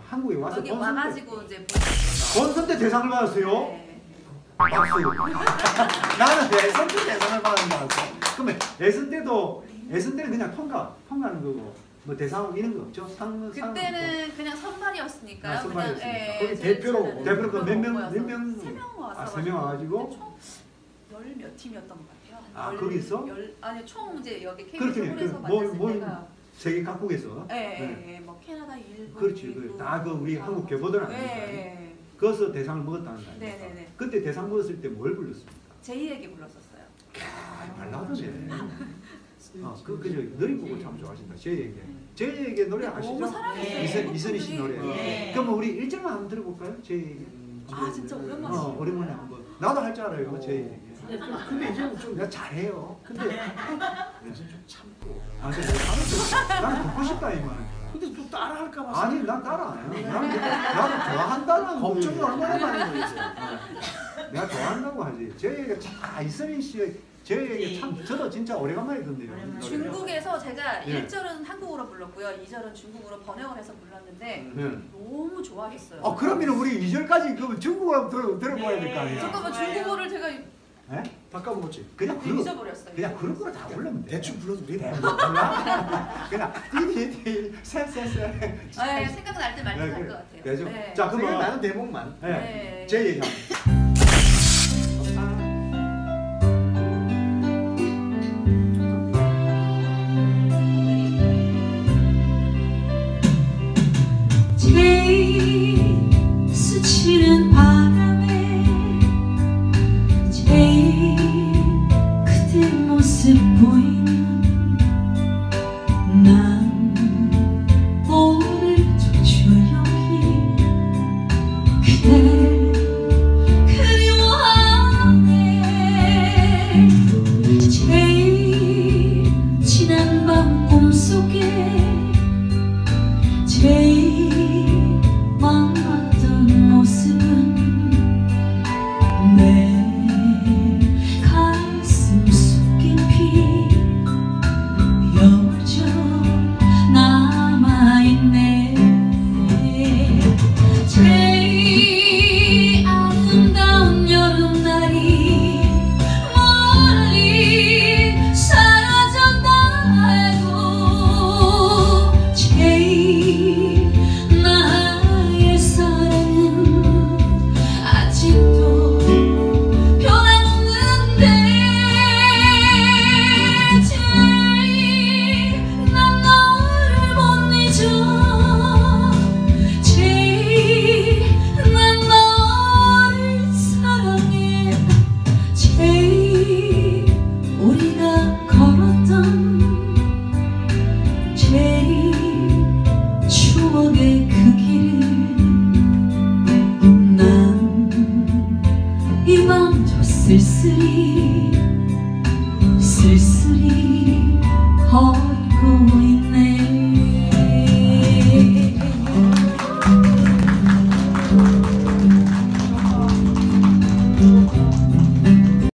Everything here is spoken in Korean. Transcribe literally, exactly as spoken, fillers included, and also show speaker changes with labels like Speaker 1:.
Speaker 1: 한국에 와서
Speaker 2: 여기
Speaker 1: 본선 때
Speaker 2: 와가지고 이제
Speaker 1: 본선 때 대상을 받았어요.
Speaker 2: 네.
Speaker 1: 박수. 나는 예선 때 대상을 받은 줄 알았어. 그러면 예선 때도 예선 때는 그냥 통과 통과하는 거고 뭐 대상 이런 거 없죠? 상
Speaker 2: 그때는 그냥 선발이었으니까요.
Speaker 1: 아, 선발이었으니까.
Speaker 2: 그냥, 예,
Speaker 3: 거기
Speaker 2: 제-
Speaker 3: 대표로
Speaker 2: 저는
Speaker 1: 대표로 몇 명
Speaker 2: 모여서
Speaker 1: 몇 명?
Speaker 2: 세 명 와서
Speaker 1: 아, 세 명 와가지고
Speaker 2: 총열 몇 팀이었던 것 같아요.
Speaker 1: 아,
Speaker 2: 열-
Speaker 1: 거기서?
Speaker 2: 열, 아니 총 이제 여기
Speaker 1: 그렇게
Speaker 2: 케이비에서
Speaker 1: 뭐,
Speaker 2: 만났을
Speaker 1: 뭐
Speaker 2: 때가
Speaker 1: 세계 각국에서
Speaker 2: 예,
Speaker 1: 네.
Speaker 2: 예, 예, 뭐 캐나다, 일본,
Speaker 1: 그렇지.
Speaker 2: 미국,
Speaker 1: 다 그 우리
Speaker 2: 다
Speaker 1: 한국 교보들
Speaker 2: 예,
Speaker 1: 아닙니까?
Speaker 2: 예, 예.
Speaker 1: 거기서 대상을 먹었다는 거 아닙니까?
Speaker 2: 네네네.
Speaker 1: 그때 대상 먹었을 때 뭘 불렀습니까?
Speaker 2: 제이에게 불렀었어요.
Speaker 1: 아, 말라하던데. 아, 그, 그죠. 노래 보고 참 좋아하신다. 제이에게. 제이에게 노래 아시죠?
Speaker 2: 너무 사랑했어요.
Speaker 1: 이선, 이선희 씨 노래.
Speaker 4: 네.
Speaker 1: 그럼 우리 일 절만 한번 들어볼까요? 제이에게.
Speaker 2: 아 진짜 오랜만에.
Speaker 1: 어, 오랜만에 한번. 나도 할 줄 알아요. 제이에게.
Speaker 3: 근데 이제 좀
Speaker 1: 내가 잘해요.
Speaker 3: 근데 이제 좀 참고.
Speaker 1: 아, 근데 내가 잘했어. 나는 듣고 싶다, 이 말.
Speaker 3: 근데 또 따라 할까 봐.
Speaker 1: 아니, 난 따라 안 해요. 나는, 나도 좋아한다는
Speaker 3: 걱정을 얼마나 많이 했어요.
Speaker 1: 내가 좋아한다고 하지. 제이에게 참, 이선희 씨, 제이에게 참, 저도 진짜 오래간만에 듣네요.
Speaker 4: 오랜만에.
Speaker 2: 중국에서 제가
Speaker 1: 예.
Speaker 2: 일 절은 한국어로 불렀고요. 이 절은 중국어로 번역을 해서 불렀는데
Speaker 1: 네.
Speaker 2: 너무 좋아했어요.
Speaker 1: 어, 그러면 우리 이 절까지 그 중국어 들어, 들어봐야 될 거 아니야?
Speaker 2: 잠깐만
Speaker 4: 좋아요.
Speaker 2: 중국어를 제가
Speaker 1: 예?
Speaker 3: 바꿔먹었지.
Speaker 1: 그냥 그런
Speaker 2: 잊어버렸어요.
Speaker 1: 그냥 그런 거로 다 불러면 돼.
Speaker 3: 대충 불러도 돼.
Speaker 1: 네, 몰라? 그냥 띠띠띠 쎄쎄쎄.
Speaker 2: 아, 예, 생각날 때 말도
Speaker 1: 네,
Speaker 2: 할것
Speaker 1: 그래.
Speaker 2: 같아요.
Speaker 1: 되죠?
Speaker 2: 네.
Speaker 1: 자,
Speaker 3: 그러면
Speaker 1: 그러면
Speaker 3: 나는 대목만.
Speaker 1: 예.
Speaker 2: 네.
Speaker 1: 제 얘기 한번.
Speaker 5: 제일 스치는 바람에 제일 그대 모습 보이면 난 오늘도 조용히 그댈 그리워하네. 제일 지난 밤 꿈속에 제일 만났던 모습은 내 가슴 속 깊이 여져 남아있네. 제일 아름다운 여름날이 멀리 사라졌다 해도 제일 나의 사랑은 아직도 변함없는데. 제일 난 너를 못 잊어. 제일 난 너를 사랑해. 제일 우리가 걸었던 제일 추억의 그 길을 난 이 밤도 쓸쓸히